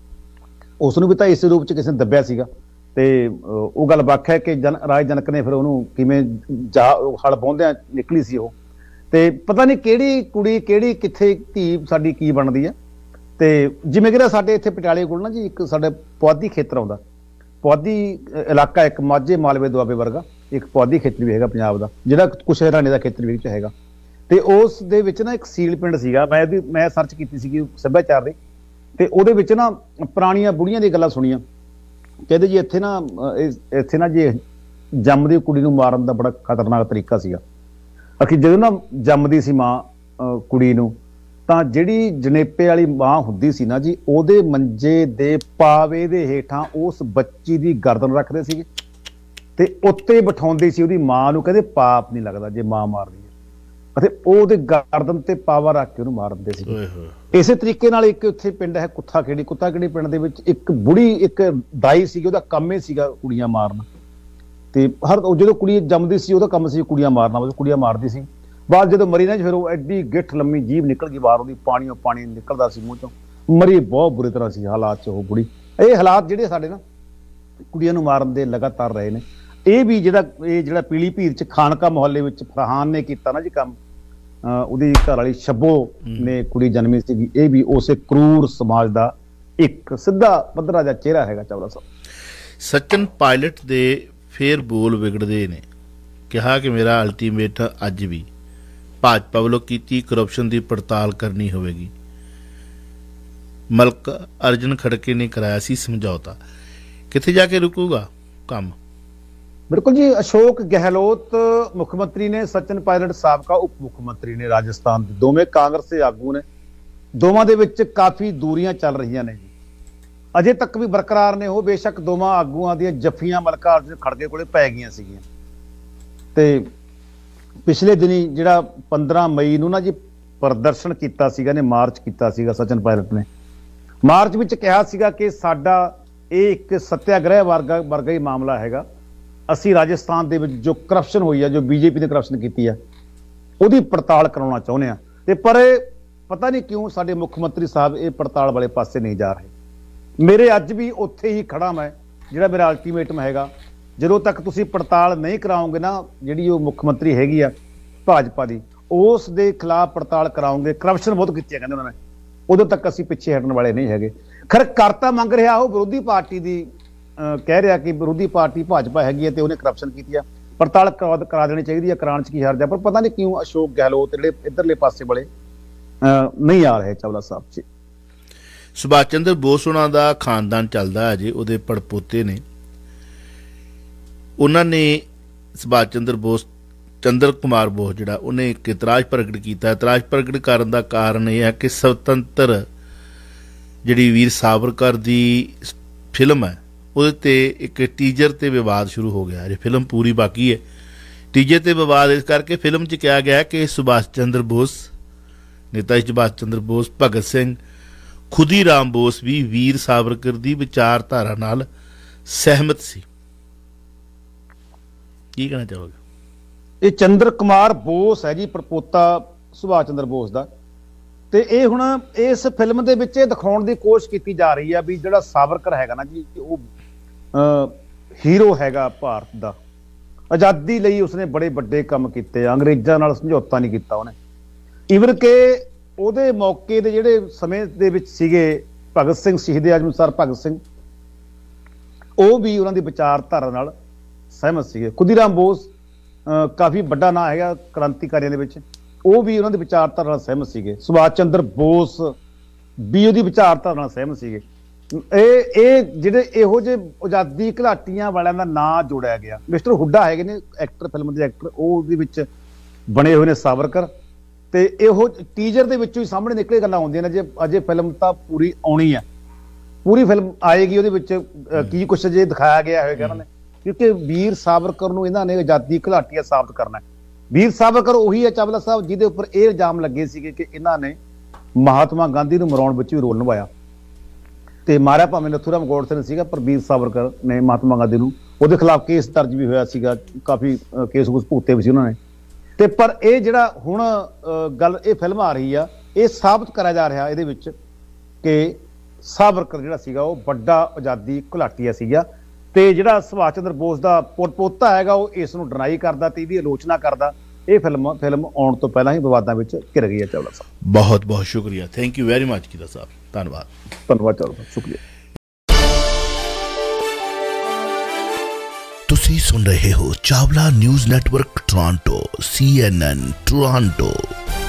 ਉਸ ਨੂੰ ਵੀ ਤਾਂ ਇਸੇ ਰੂਪ ਚ ਕਿਸੇ ਨੇ ਦੱਬਿਆ ਸੀਗਾ। ਤੇ ਉਹ ਗੱਲ ਵੱਖ ਹੈ ਕਿ ਰਾਜ ਜਨਕ ਨੇ ਫਿਰ ਉਹਨੂੰ ਕਿਵੇਂ ਹਲ ਵਾਹੁੰਦਿਆਂ ਨਿਕਲੀ ਸੀ ਉਹ, ਤੇ ਪਤਾ ਨਹੀਂ ਕਿਹੜੀ ਕੁੜੀ ਕਿਹੜੀ ਕਿੱਥੇ ਧੀ ਸਾਡੀ ਕੀ ਬਣਦੀ ਆ। ਤੇ ਜਿਵੇਂ ਕਿ ਸਾਡੇ ਇੱਥੇ ਪਟਿਆਲੇ ਕੋਲ ਨਾ ਜੀ ਇੱਕ ਸਾਡੇ ਪੁਆਧੀ ਖੇਤਰ ਆਉਂਦਾ, ਪੁਆਧੀ ਇਲਾਕਾ ਇੱਕ ਮਾਝੇ ਮਾਲਵੇ ਦੁਆਬੇ ਵਰਗਾ ਇੱਕ ਪੁਆਧੀ ਖੇਤਰ ਵੀ ਹੈਗਾ ਪੰਜਾਬ ਦਾ, ਜਿਹੜਾ ਕੁਛ ਹਰਿਆਣੇ ਦਾ ਖੇਤਰ ਵੀ ਹੈਗਾ। ਤੇ ਉਸ ਦੇ ਵਿੱਚ ਨਾ ਇੱਕ ਸੀਲ ਪਿੰਡ ਸੀਗਾ, ਮੈਂ ਸਰਚ ਕੀਤੀ ਸੀਗੀ ਸੱਭਿਆਚਾਰ ਦੀ, ਤੇ ਉਹਦੇ ਵਿੱਚ ਨਾ ਪੁਰਾਣੀਆਂ ਬੁੜੀਆਂ ਦੀਆਂ ਗੱਲਾਂ ਸੁਣੀਆਂ। ਕਹਿੰਦੇ ਜੀ ਇੱਥੇ ਨਾ ਜੀ ਜੰਮਦੀ ਕੁੜੀ ਨੂੰ ਮਾਰਨ ਦਾ ਬੜਾ ਖਤਰਨਾਕ ਤਰੀਕਾ ਸੀਗਾ। ਅਖੀ ਜਦੋਂ ਨਾ ਜੰਮਦੀ ਸੀ ਮਾਂ ਕੁੜੀ ਨੂੰ, ਤਾਂ ਜਿਹੜੀ ਜਣੇਪੇ ਵਾਲੀ ਮਾਂ ਹੁੰਦੀ ਸੀ ਨਾ ਜੀ, ਉਹਦੇ ਮੰਜੇ ਦੇ ਪਾਵੇ ਦੇ ਹੇਠਾਂ ਉਸ ਬੱਚੀ ਦੀ ਗਰਦਨ ਰੱਖਦੇ ਸੀਗੇ, ਤੇ ਉੱਤੇ ਬਿਠਾਉਂਦੀ ਸੀ ਉਹਦੀ ਮਾਂ ਨੂੰ। ਕਹਿੰਦੇ ਪਾਪ ਨਹੀਂ ਲੱਗਦਾ ਜੇ ਮਾਂ ਮਾਰਦੀ ਹੈ, ਅਤੇ ਉਹਦੇ ਗਰਦਨ ਤੇ ਪਾਵਾ ਰੱਖ ਕੇ ਉਹਨੂੰ ਮਾਰ ਦਿੰਦੇ ਸੀ। ਇਸੇ ਤਰੀਕੇ ਨਾਲ ਇੱਕ ਉੱਥੇ ਪਿੰਡ ਹੈ ਕੁੱਥਾ ਖੇੜੀ ਪਿੰਡ ਦੇ ਵਿੱਚ ਇੱਕ ਬੁੜੀ, ਇੱਕ ਦਾਈ ਸੀਗੀ, ਉਹਦਾ ਕੰਮ ਹੀ ਸੀਗਾ ਕੁੜੀਆਂ ਮਾਰਨਾ। ਤੇ ਜਦੋਂ ਕੁੜੀ ਜੰਮਦੀ ਸੀ ਉਹਦਾ ਕੰਮ ਸੀ ਕੁੜੀਆਂ ਮਾਰਨਾ, ਕੁੜੀਆਂ ਮਾਰਦੀ ਸੀ। ਬਾਅਦ ਜਦੋਂ ਮਰੀ ਨਾ ਫਿਰ ਉਹ ਐਡੀ ਗਿੱਠ ਲੰਮੀ ਜੀਭ ਨਿਕਲ ਗਈ ਬਾਹਰ, ਉਹਦੀ ਪਾਣੀ ਨਿਕਲਦਾ ਸੀ ਮੂੰਹ ਚੋਂ, ਮਰੀ ਬਹੁਤ ਬੁਰੀ ਤਰ੍ਹਾਂ ਸੀ ਹਾਲਾਤ ਚ ਉਹ ਬੁੜੀ। ਇਹ ਹਾਲਾਤ ਜਿਹੜੇ ਸਾਡੇ ਨਾ ਕੁੜੀਆਂ ਨੂੰ ਮਾਰਨ ਦੇ ਲਗਾਤਾਰ ਰਹੇ ਨੇ। ਇਹ ਵੀ ਜਿਹੜਾ ਪੀਲੀਭੀਤ ਚ ਖਾਨਕਾ ਮੁਹੱਲੇ ਵਿੱਚ ਫਰਹਾਨ ਨੇ ਕੀਤਾ ਨਾ ਜੀ ਕੰਮ, ਉਹਦੀ ਘਰ ਵਾਲੀ ਸ਼ੱਬੋ ਨੇ ਕੁੜੀ ਜਨਮੀ ਸੀਗੀ, ਇਹ ਵੀ ਉਸੇ ਕਰੂਰ ਸਮਾਜ ਦਾ ਇੱਕ ਸਿੱਧਾ ਪੱਧਰਾ ਜਿਹਾ ਚਿਹਰਾ ਹੈਗਾ ਚਾਵਲਾ ਸਾਹਿਬ। ਸਚਿਨ ਪਾਇਲਟ ਦੇ ਫੇਰ ਬੋਲ ਵਿਗੜਦੇ ਨੇ, ਕਿਹਾ ਕਿ ਮੇਰਾ ਅਲਟੀਮੇਟ ਅੱਜ ਵੀ ਭਾਜਪਾ ਵੱਲੋਂ ਕੀਤੀ ਕਰਪਸ਼ਨ ਦੀ ਪੜਤਾਲ ਕਰਨੀ ਹੋਵੇਗੀ। ਮਲਕ ਅਰਜਨ ਖੜਕੇ ਨੇ ਕਰਾਇਆ ਸੀ ਸਮਝੌਤਾ, ਕਿੱਥੇ ਜਾ ਕੇ ਰੁਕੂਗਾ ਕੰਮ? ਬਿਲਕੁਲ ਜੀ, ਅਸ਼ੋਕ ਗਹਿਲੋਤ ਮੁੱਖ ਮੰਤਰੀ ਨੇ, ਸਚਿਨ ਪਾਇਲਟ ਸਾਬਕਾ ਉਪ ਮੁੱਖ ਮੰਤਰੀ ਨੇ ਰਾਜਸਥਾਨ ਦੇ, ਦੋਵੇਂ ਕਾਂਗਰਸ ਦੇ ਆਗੂ ਨੇ। ਦੋਵਾਂ ਦੇ ਵਿੱਚ ਕਾਫੀ ਦੂਰੀਆਂ ਚੱਲ ਰਹੀਆਂ ਨੇ ਜੀ, ਅਜੇ ਤੱਕ ਵੀ ਬਰਕਰਾਰ ਨੇ ਉਹ। ਬੇਸ਼ੱਕ ਦੋਵਾਂ ਆਗੂਆਂ ਦੀਆਂ ਜੱਫੀਆਂ ਮਲਕਾ ਅਰਜੁਨ ਖੜਗੇ ਕੋਲੇ ਪੈ ਗਈਆਂ ਸੀਗੀਆਂ, ਤੇ ਪਿਛਲੇ ਦਿਨੀ ਜਿਹੜਾ 15 ਮਈ ਨੂੰ ਨਾ ਜੀ ਪ੍ਰਦਰਸ਼ਨ ਕੀਤਾ ਸੀਗਾ ਨੇ, ਮਾਰਚ ਕੀਤਾ ਸੀਗਾ ਸਚਿਨ ਪਾਇਲਟ ਨੇ। ਮਾਰਚ ਵਿੱਚ ਕਿਹਾ ਸੀਗਾ ਕਿ ਸਾਡਾ ਇਹ ਇੱਕ ਸੱਤਿਆਗ੍ਰਹਿ ਵਰਗਾ ਹੀ ਮਾਮਲਾ ਹੈਗਾ, ਅਸੀਂ ਰਾਜਸਥਾਨ ਦੇ ਵਿੱਚ ਜੋ ਕਰਪਸ਼ਨ ਹੋਈ ਆ, ਜੋ ਬੀਜੇਪੀ ਨੇ ਕਰਪਸ਼ਨ ਕੀਤੀ ਆ, ਉਹਦੀ ਪੜਤਾਲ ਕਰਾਉਣਾ ਚਾਹੁੰਦੇ ਆ। ਤੇ ਪਰ ਪਤਾ ਨਹੀਂ ਕਿਉਂ ਸਾਡੇ ਮੁੱਖ ਮੰਤਰੀ ਸਾਹਿਬ ਇਹ ਪੜਤਾਲ ਵਾਲੇ ਪਾਸੇ ਨਹੀਂ ਜਾ ਰਹੇ। ਮੇਰੇ ਅੱਜ ਵੀ ਉੱਥੇ ਹੀ ਖੜਾ ਮੈਂ, ਜਿਹੜਾ ਮੇਰਾ ਅਲਟੀਮੇਟਮ ਹੈਗਾ, ਜਦੋਂ ਤੱਕ ਤੁਸੀਂ ਪੜਤਾਲ ਨਹੀਂ ਕਰਾਓਗੇ ਨਾ, ਜਿਹੜੀ ਉਹ ਮੁੱਖ ਮੰਤਰੀ ਹੈਗੀ ਆ ਭਾਜਪਾ ਦੀ, ਉਸ ਦੇ ਖਿਲਾਫ ਪੜਤਾਲ ਕਰਾਓਗੇ, ਕਰਪਸ਼ਨ ਬਹੁਤ ਕੀਤੀ ਹੈ ਕਹਿੰਦੇ ਉਹਨਾਂ ਨੇ, ਉਦੋਂ ਤੱਕ ਅਸੀਂ ਪਿੱਛੇ ਹਟਣ ਵਾਲੇ ਨਹੀਂ ਹੈਗੇ। ਖੈਰ ਕਰਤਾ ਮੰਗ ਰਿਹਾ ਉਹ ਵਿਰੋਧੀ ਪਾਰਟੀ ਦੀ, ਕਹਿ ਰਿਹਾ ਕਿ ਵਿਰੋਧੀ ਪਾਰਟੀ ਭਾਜਪਾ ਹੈਗੀ ਹੈ ਤੇ ਉਹਨੇ ਕਰਪਸ਼ਨ ਕੀਤੀ ਆ, ਪੜਤਾਲ ਕਰਾ ਦੇਣੀ ਚਾਹੀਦੀ ਹੈ, ਕਰਾਉਣ 'ਚ ਕੀ ਹਰਜ ਹੈ। ਪਰ ਪਤਾ ਨਹੀਂ ਕਿਉਂ ਅਸ਼ੋਕ ਗਹਿਲੋਤ ਜਿਹੜੇ ਇੱਧਰਲੇ ਪਾਸੇ ਵਾਲੇ ਨਹੀਂ ਆ ਰਹੇ ਚਾਵਲਾ ਸਾਹਿਬ 'ਚ। ਸੁਭਾਸ਼ ਚੰਦਰ ਬੋਸ ਉਹਨਾਂ ਦਾ ਖਾਨਦਾਨ ਚੱਲਦਾ ਅਜੇ, ਉਹਦੇ ਪੜਪੋਤੇ ਨੇ, ਉਹਨਾਂ ਨੇ ਸੁਭਾਸ਼ ਚੰਦਰ ਕੁਮਾਰ ਬੋਸ ਜਿਹੜਾ, ਉਹਨੇ ਇੱਕ ਇਤਰਾਜ਼ ਪ੍ਰਗਟ ਕੀਤਾ। ਇਤਰਾਜ਼ ਪ੍ਰਗਟ ਕਰਨ ਦਾ ਕਾਰਨ ਇਹ ਹੈ ਕਿ ਸੁਤੰਤਰ ਜਿਹੜੀ ਵੀਰ ਸਾਵਰਕਰ ਦੀ ਫਿਲਮ ਹੈ, ਉਹਦੇ ਤੇ ਇੱਕ ਟੀਜ਼ਰ ਤੇ ਵਿਵਾਦ ਸ਼ੁਰੂ ਹੋ ਗਿਆ। ਅਜੇ ਫਿਲਮ ਪੂਰੀ ਬਾਕੀ ਹੈ, ਟੀਜ਼ਰ ਤੇ ਵਿਵਾਦ ਇਸ ਕਰਕੇ ਫਿਲਮ 'ਚ ਕਿਹਾ ਗਿਆ ਕਿ ਸੁਭਾਸ਼ ਚੰਦਰ ਬੋਸ, ਨੇਤਾ ਸੁਭਾਸ਼ ਚੰਦਰ ਬੋਸ, ਭਗਤ ਸਿੰਘ, ਖੁਦੀ ਰਾਮ ਬੋਸ ਵੀ ਵੀਰ ਸਾਵਰਕਰ ਦੀ ਵਿਚਾਰਧਾਰਾ ਨਾਲ ਸਹਿਮਤ ਸੀ। ਕੀ ਕਹਿਣਾ ਚਾਹੋਗੇ? ਇਹ ਚੰਦਰ ਕੁਮਾਰ ਬੋਸ ਹੈ ਜੀ, ਪੜਪੋਤਾ ਸੁਭਾਸ਼ ਚੰਦਰ ਬੋਸ ਦਾ। ਤੇ ਇਹ ਹੁਣ ਇਸ ਫਿਲਮ ਦੇ ਵਿੱਚ ਇਹ ਦਿਖਾਉਣ ਦੀ ਕੋਸ਼ਿਸ਼ ਕੀਤੀ ਜਾ ਰਹੀ ਹੈ ਵੀ ਜਿਹੜਾ ਸਾਵਰਕਰ ਹੈਗਾ ਨਾ ਜੀ, ਉਹ ਹੀਰੋ ਹੈਗਾ ਭਾਰਤ ਦਾ, ਆਜ਼ਾਦੀ ਲਈ ਉਸਨੇ ਬੜੇ ਵੱਡੇ ਕੰਮ ਕੀਤੇ, ਅੰਗਰੇਜ਼ਾਂ ਨਾਲ ਸਮਝੌਤਾ ਨਹੀਂ ਕੀਤਾ ਉਹਨੇ। ਈਵਨ ਕਿ ਉਹਦੇ ਮੌਕੇ ਦੇ ਜਿਹੜੇ ਸਮੇਂ ਦੇ ਵਿੱਚ ਸੀਗੇ ਭਗਤ ਸਿੰਘ, ਸ਼ਹੀਦ ਆਜ਼ਮ ਸਰ ਭਗਤ ਸਿੰਘ, ਉਹ ਵੀ ਉਹਨਾਂ ਦੀ ਵਿਚਾਰਧਾਰਾ ਨਾਲ ਸਹਿਮਤ ਸੀਗੇ। ਖੁਦੀਰਾਮ ਬੋਸ ਕਾਫੀ ਵੱਡਾ ਨਾਂ ਹੈਗਾ ਕ੍ਰਾਂਤੀਕਾਰੀਆਂ ਦੇ ਵਿੱਚ, ਉਹ ਵੀ ਉਹਨਾਂ ਦੀ ਵਿਚਾਰਧਾਰਾ ਨਾਲ ਸਹਿਮਤ ਸੀਗੇ। ਸੁਭਾਸ਼ ਚੰਦਰ ਬੋਸ ਵੀ ਉਹਦੀ ਵਿਚਾਰਧਾਰਾ ਨਾਲ ਸਹਿਮਤ ਸੀਗੇ। ਇਹ ਜਿਹੜੇ ਇਹੋ ਜਿਹੇ ਆਜ਼ਾਦੀ ਘੁਲਾਟੀਆਂ ਵਾਲਿਆਂ ਦਾ ਨਾਂ ਜੋੜਿਆ ਗਿਆ। ਮਿਸਟਰ ਹੁੱਡਾ ਹੈਗੇ ਨੇ ਐਕਟਰ, ਫਿਲਮ ਦੇ ਐਕਟਰ, ਉਹ ਉਹਦੇ ਵਿੱਚ ਬਣੇ ਹੋਏ ਨੇ ਸਾਵਰਕਰ। ਤੇ ਇਹੋ ਟੀਜ਼ਰ ਦੇ ਵਿੱਚੋਂ ਹੀ ਸਾਹਮਣੇ ਨਿਕਲੇ ਗੱਲਾਂ ਆਉਂਦੀਆਂ ਨੇ। ਜੇ ਅਜੇ ਫਿਲਮ ਤਾਂ ਪੂਰੀ ਆਉਣੀ ਆ, ਪੂਰੀ ਫਿਲਮ ਆਏਗੀ, ਉਹਦੇ ਵਿੱਚ ਕੀ ਕੁਛ ਜੇ ਦਿਖਾਇਆ ਗਿਆ ਹੋਏਗਾ ਇਹਨਾਂ ਨੇ, ਕਿਉਂਕਿ ਵੀਰ ਸਾਵਰਕਰ ਨੂੰ ਇਹਨਾਂ ਨੇ ਆਜ਼ਾਦੀ ਘੁਲਾਟੀਆ ਸਾਬਤ ਕਰਨਾ ਹੈ। ਵੀਰ ਸਾਵਰਕਰ ਉਹੀ ਹੈ ਚਾਵਲਾ ਸਾਹਿਬ ਜਿਹਦੇ ਉੱਪਰ ਇਹ ਇਲਜ਼ਾਮ ਲੱਗੇ ਸੀਗੇ ਕਿ ਇਹਨਾਂ ਨੇ ਮਹਾਤਮਾ ਗਾਂਧੀ ਨੂੰ ਮਰਾਉਣ ਵਿੱਚ ਵੀ ਰੋਲ ਨਿਭਾਇਆ, ਤੇ ਮਾਰਿਆ ਭਾਵੇਂ ਨਥੂਰਾਮ ਗੋਡਸੇ ਨੇ ਸੀਗਾ, ਪਰ ਵੀਰ ਸਾਵਰਕਰ ਨੇ ਮਹਾਤਮਾ ਗਾਂਧੀ ਨੂੰ, ਉਹਦੇ ਖਿਲਾਫ ਕੇਸ ਦਰਜ ਵੀ ਹੋਇਆ ਸੀਗਾ, ਕਾਫੀ ਕੇਸ ਕੁਛ ਭੁਗਤੇ ਵੀ ਸੀ ਉਹਨਾਂ ਨੇ। ਤੇ ਪਰ ਇਹ ਜਿਹੜਾ ਹੁਣ ਗੱਲ ਇਹ ਫਿਲਮ ਆ ਰਹੀ ਆ, ਇਹ ਸਾਬਤ ਕਰਿਆ ਜਾ ਰਿਹਾ ਇਹਦੇ ਵਿੱਚ ਕਿ ਸਾਵਰਕਰ ਜਿਹੜਾ ਸੀਗਾ ਉਹ ਵੱਡਾ ਆਜ਼ਾਦੀ ਘੁਲਾਟੀਆ ਸੀਗਾ। ਤੇ ਜਿਹੜਾ ਸੁਭਾਸ਼ ਚੰਦਰ ਬੋਸ ਦਾ ਪੋਤਾ ਹੈਗਾ ਉਹ ਇਸ ਨੂੰ ਡਿਨਾਈ ਕਰਦਾ ਤੇ ਇਹਦੀ ਆਲੋਚਨਾ ਕਰਦਾ। ਇਹ ਫਿਲਮ ਆਉਣ ਤੋਂ ਪਹਿਲਾਂ ਹੀ ਵਿਵਾਦਾਂ ਵਿੱਚ ਘਿਰ ਗਈ ਹੈ ਚਾਵਲਾ ਸਾਹਿਬ। ਬਹੁਤ ਬਹੁਤ ਸ਼ੁਕਰੀਆ, ਥੈਂਕ ਯੂ ਵੈਰੀ ਮਚ ਕੀਦਾ ਸਾਹਿਬ, ਧੰਨਵਾਦ। ਧੰਨਵਾਦ ਚਾਵਲਾ ਸਾਹਿਬ, ਸ਼ੁਕਰੀਆ। ਤੁਸੀਂ ਸੁਣ ਰਹੇ ਹੋ Chawla news network Toronto, CNN Toronto.